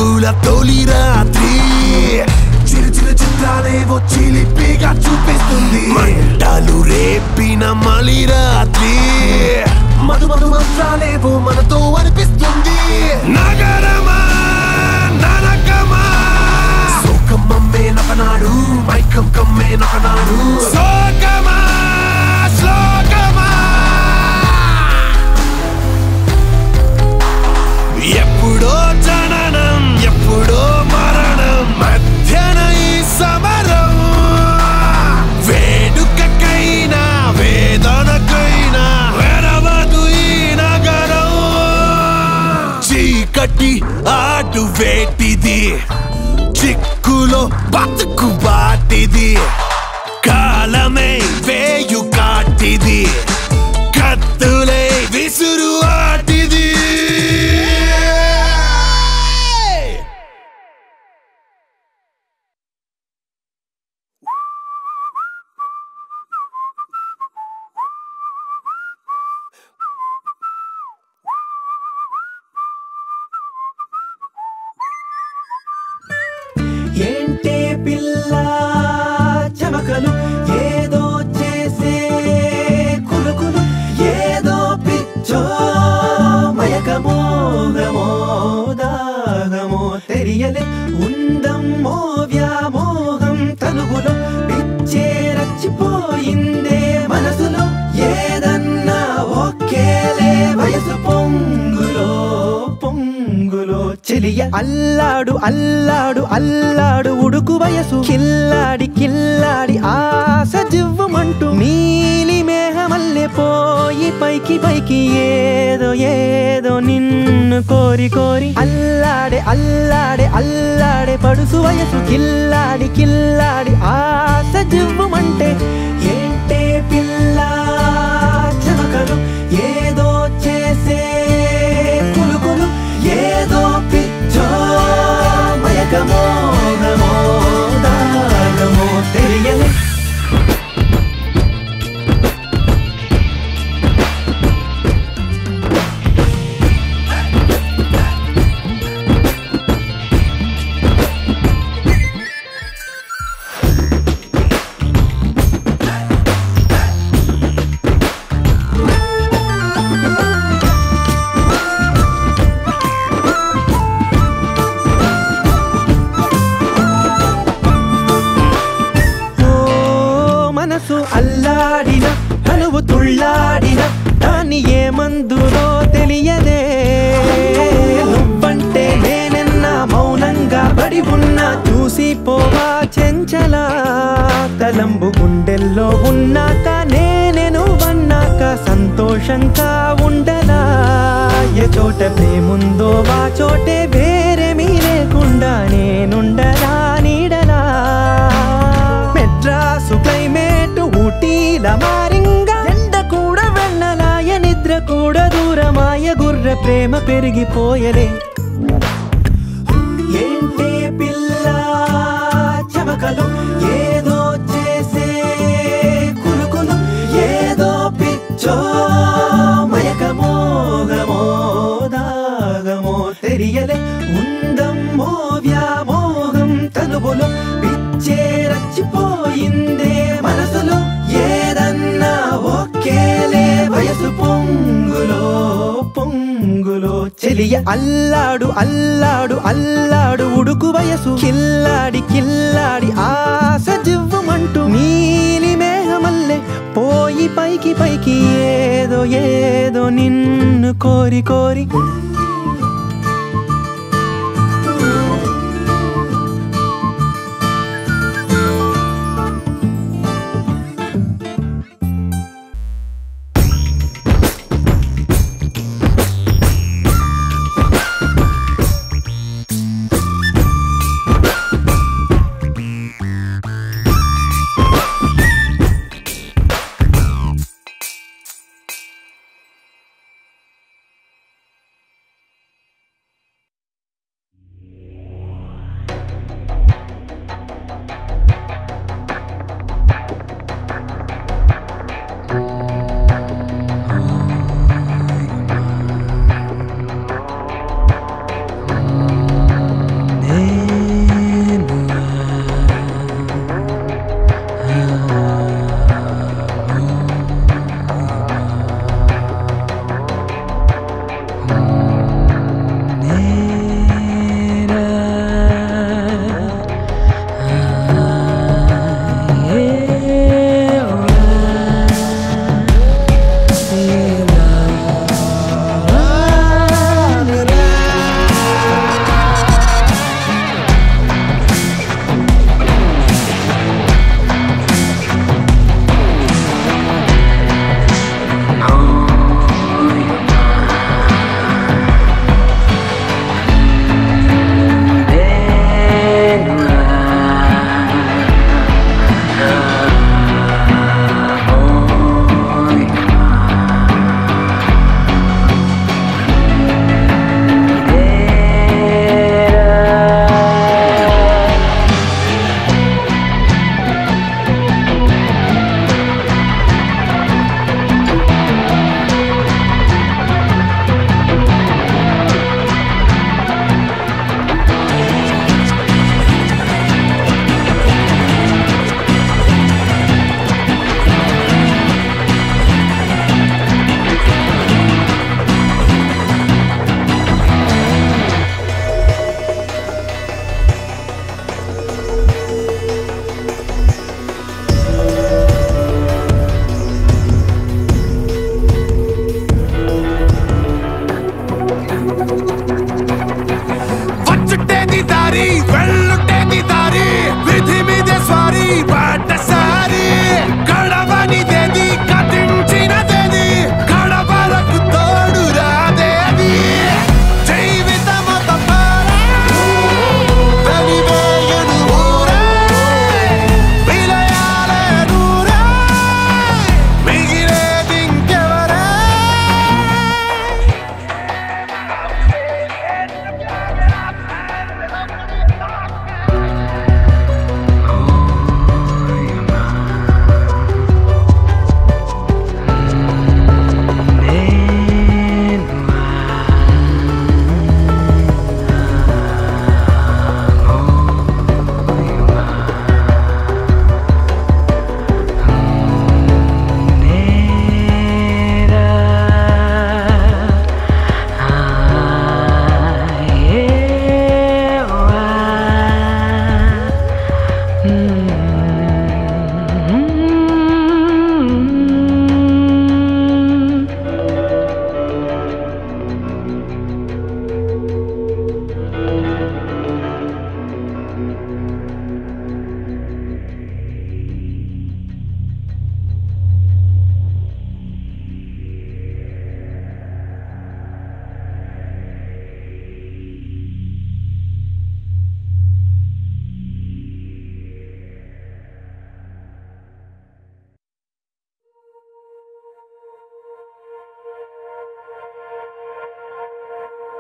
చూపుల తొలి రాత్రి చిరు చిరు చిత్రాలేవో చిలిపిగా చూపిస్తుంది మంటలు రేపిన మలి రాత్రి మధు మధు మంత్రాలేవో మనతో అనిపిస్తుంది నగరమా నరకమా సోకమ్మే నకనాడు మైకం కమ్మే నకనాడు సోకమా శ్లోకమా ఎప్పుడో జననం ఎప్పుడో మరణం మధ్యన ఈ సమరం వేడుకకైనా వేదనకైనా వెరవదు ఈ నగరం చీకటి ఆడు వేటిది చిక్కులో బతుకు బాటిది కాలమే వేయు కాటిది కత్తులే విసురు ఆటిది ఏంటే పిల్ల చమకలు ఏదో చేసే కులుకులు ఏదో పిచ్చో మయకమో గమో దాగమో తెలియలే ఉందమ్మో వ్యామోహం తనుగులో పిచ్చే రచ్చిపోయిందే మనసులో ఏదన్నా ఒకేలే వయసు పొంగులో పొంగులో చెలియ అల్లాడు అల్లాడు అల్లాడు ఉడుకు వయసు కిల్లాడి కిల్లాడి ఆశ జివ్వమంటూ నీలి మేఘమల్లె పోయి పైకి పైకి ఏదో ఏదో నిన్ను కోరి కోరి అల్లాడే అల్లాడే అల్లాడే పడుసు వయసు కిల్లాడి కిల్లాడి ఆశ జివ్వమంటే ఏంటే పిల్ల చమకలు ఏదో చేసే కులుకులు ఏదో పిచ్చో మయకమో గమో దాగమో తెలియలే అల్లాడిన తనువు తుళ్ళాడిన దాన్ని ఏమందులో తెలియదే నువ్వంటే నేనెన్నా మౌనంగా పడి ఉన్నా చూసిపోవా చెంచలా తలంబు గుండెల్లో ఉన్నాక నేనే నువ్వన్నాక సంతోషంగా ఉండలా ఏ చోట ప్రేముందో ఆ చోటే వేరేమీ లేకుండా నేనుండలా నీడలా మెడ్రాసు క్లైమేట్ ఊటీల మారింగా ఎండ కూడా వెళ్ళలాయ నిద్ర కూడా దూరమాయ గుర్ర ప్రేమ పెరిగిపోయలే ఏంటే పిల్ల చమకలు ఏదో చేసే కులుకులు ఏదో పిచ్చో మయకమో గమో దాగమో తెలియలే ఉందమ్మో వ్యామోహం తనువులో పిచ్చే రచ్చిపోయిందే మనసులో ఏదన్నా ఒకేలే వయసు పొంగులో పొంగులో చెలియ అల్లాడు అల్లాడు అల్లాడు ఉడుకు వయసు కిల్లాడి కిల్లాడి ఆశ జివ్వమంటూ నీలి మేఘమల్లె పోయి పైకి పైకి ఏదో ఏదో నిన్ను కోరి కోరి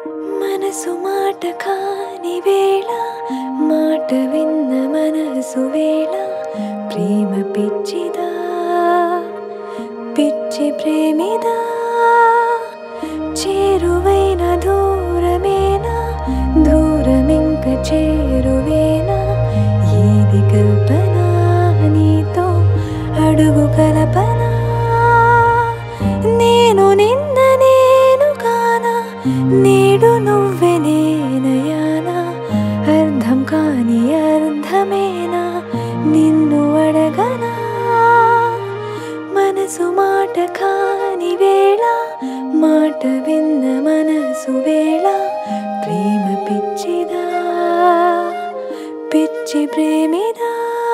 మనసు మాట కాని వేళ మాట విన్న మనసు వేళ ప్రేమ పిచ్చిదా పిచ్చి ప్రేమిదా చేరువైన దూరమేనా దూరమింక చేరువేనా ఏది కల్పన నీతో అడుగు కలపనా నేను నిన్న నేను కానా నేడు నువ్వే నేనయానా అర్థం కాని అర్థమేనా నిన్ను అడగనా మనసు మాట కాని వేళ మాట విన్న మనసు వేళ ప్రేమ పిచ్చిదా పిచ్చి ప్రేమిదా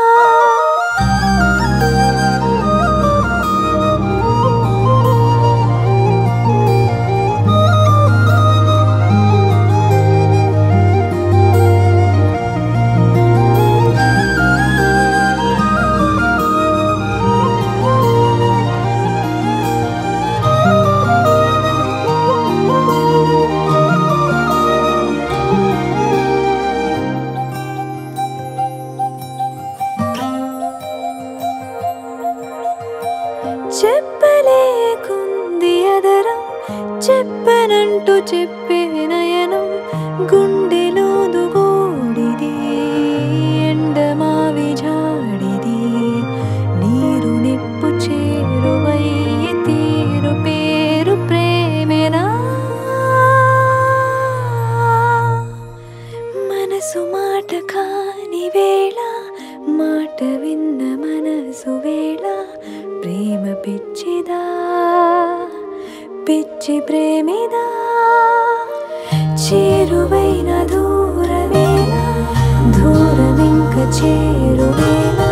చెప్పలేకుంది అదరం చెప్పనంటూ చెప్పే నయనం గుండెలోదు గోడిది ఎండమావి జాడిది నీరు నిప్పు చేరువయ్యి తీరు పేరు ప్రేమేనా మనసు మాట కాని వేళ మాట విన్న మనసు వేళ ప్రేమ పిచ్చిదా పిచ్చి ప్రేమిదా చేరువైన దూరమేనా దూరమింక చేరువేనా